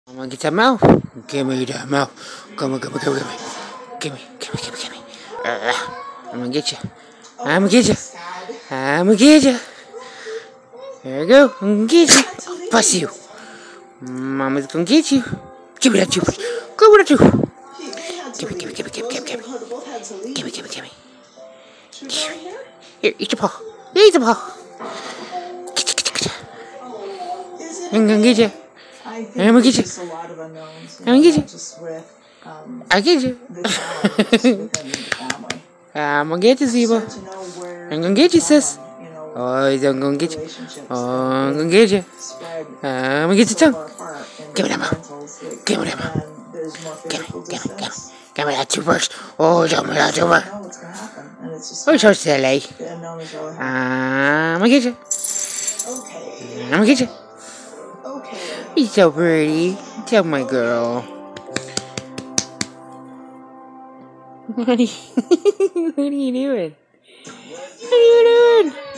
I'm gonna get that mouth. Give me that mouth. Come on, come on, come on, come on. Give me, give me, give me, give me. I'm gonna get you. I'm gonna get you. I'm gonna get you. There you go. I'm gonna get you. Bust you. Mama's gonna get you. Give me that juice. Give me that juice. Give me, give me, give me, give me, give me, give me. Give me, give me, give me. Here, eat your paw. Eat your paw. I'm gonna get you. I'm gonna get you. I'm gonna get you. I get you. I'm gonna get you, Zeba. I'm gonna get you, sis. Oh, I'm gonna get you. Oh, I'm gonna get you. I'm gonna get your tongue. Give me that mouth. Give me that mouth. Give me, give me, give me. Give me that toothbrush. Oh, give me that toothbrush. Oh, so silly. I'm gonna get you. I'm gonna get you. You're so pretty. Tell my girl. What are you doing? What are you doing?